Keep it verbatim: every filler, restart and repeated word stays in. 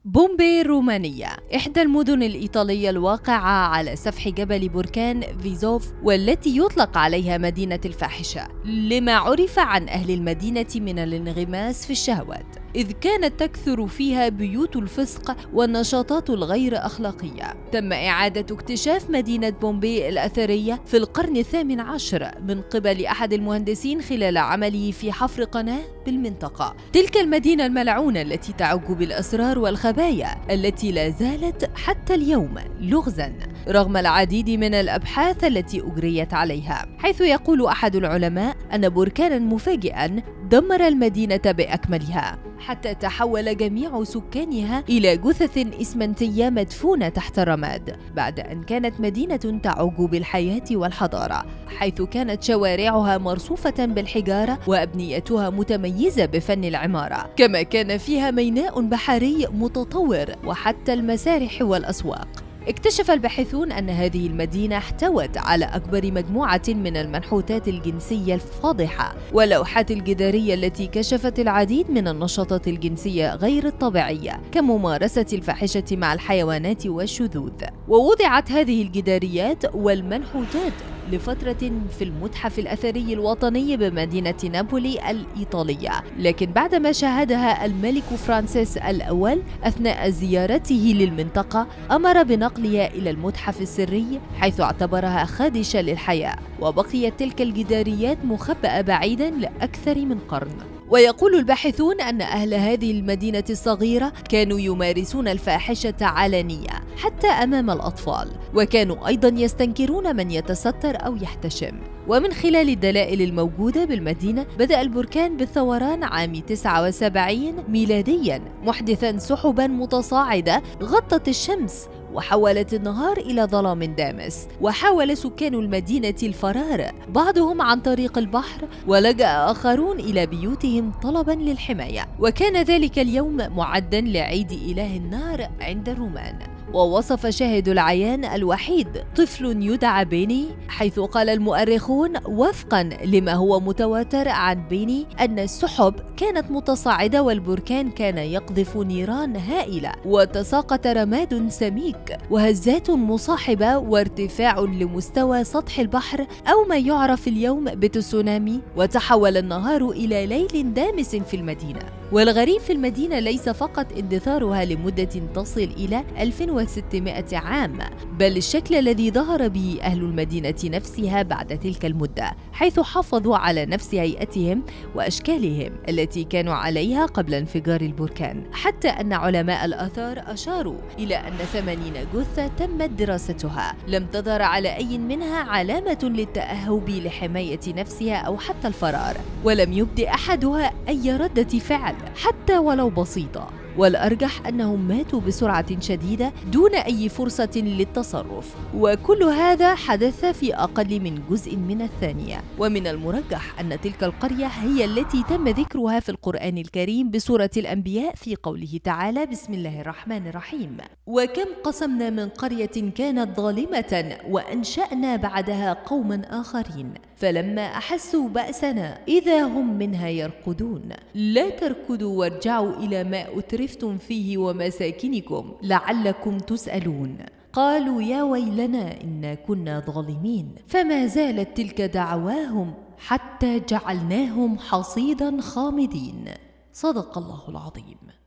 بومبي الرومانية إحدى المدن الإيطالية الواقعة على سفح جبل بركان فيزوف، والتي يطلق عليها مدينة الفاحشة لما عرف عن أهل المدينة من الانغماس في الشهوات، إذ كانت تكثر فيها بيوت الفسق والنشاطات الغير أخلاقية. تم إعادة اكتشاف مدينة بومبي الأثرية في القرن الثامن عشر من قبل أحد المهندسين خلال عمله في حفر قناة بالمنطقة. تلك المدينة الملعونة التي تعج بالأسرار والخبايا التي لا زالت حتى اليوم لغزاً رغم العديد من الأبحاث التي أجريت عليها، حيث يقول أحد العلماء أن بركاناً مفاجئاً دمر المدينة بأكملها، حتى تحول جميع سكانها إلى جثث إسمنتية مدفونة تحت الرماد، بعد أن كانت مدينة تعج بالحياة والحضارة، حيث كانت شوارعها مرصوفة بالحجارة وأبنيتها متميزة بفن العمارة، كما كان فيها ميناء بحري متطور وحتى المسارح والأسواق. اكتشف الباحثون أن هذه المدينة احتوت على أكبر مجموعة من المنحوتات الجنسية الفاضحة واللوحات الجدارية التي كشفت العديد من النشاطات الجنسية غير الطبيعية كممارسة الفاحشة مع الحيوانات والشذوذ. ووضعت هذه الجداريات والمنحوتات لفترة في المتحف الأثري الوطني بمدينة نابولي الإيطالية، لكن بعدما شاهدها الملك فرانسيس الأول أثناء زيارته للمنطقة أمر بنقلها إلى المتحف السري، حيث اعتبرها خادشة للحياة، وبقيت تلك الجداريات مخبأة بعيدا لأكثر من قرن. ويقول الباحثون أن أهل هذه المدينة الصغيرة كانوا يمارسون الفاحشة علانية حتى أمام الأطفال، وكانوا أيضا يستنكرون من يتستر أو يحتشم. ومن خلال الدلائل الموجودة بالمدينة بدأ البركان بالثوران عام تسعة وسبعين ميلاديا، محدثا سحبا متصاعدة غطت الشمس وحولت النهار إلى ظلام دامس، وحاول سكان المدينة الفرار، بعضهم عن طريق البحر ولجأ آخرون إلى بيوتهم طلبا للحماية. وكان ذلك اليوم معدا لعيد إله النار عند الرومان. ووصف شاهد العيان الوحيد طفل يدعى بيني، حيث قال المؤرخون وفقا لما هو متواتر عن بيني أن السحب كانت متصاعدة والبركان كان يقذف نيران هائلة وتساقط رماد سميك وهزات مصاحبة وارتفاع لمستوى سطح البحر أو ما يعرف اليوم بتسونامي، وتحول النهار إلى ليل دامس في المدينة. والغريب في المدينة ليس فقط اندثارها لمدة تصل إلى ألف وستمائة عام، بل الشكل الذي ظهر به أهل المدينة نفسها بعد تلك المدة، حيث حافظوا على نفس هيئتهم وأشكالهم التي كانوا عليها قبل انفجار البركان، حتى أن علماء الآثار أشاروا إلى أن ثمانين جثة تمت دراستها لم تظهر على أي منها علامة للتأهب لحماية نفسها أو حتى الفرار، ولم يبدي أحدها أي ردة فعل حتى ولو بسيطة. والأرجح أنهم ماتوا بسرعة شديدة دون أي فرصة للتصرف، وكل هذا حدث في أقل من جزء من الثانية. ومن المرجح أن تلك القرية هي التي تم ذكرها في القرآن الكريم بسورة الأنبياء في قوله تعالى: بسم الله الرحمن الرحيم: وكم قسمنا من قرية كانت ظالمة وأنشأنا بعدها قوما آخرين فلما أحسوا بأسنا إذا هم منها يركضون لا تركضوا وارجعوا إلى ما أترفتم فيه ومساكنكم لعلكم تسألون قالوا يا ويلنا إنا كنا ظالمين فما زالت تلك دعواهم حتى جعلناهم حصيدا خامدين. صدق الله العظيم.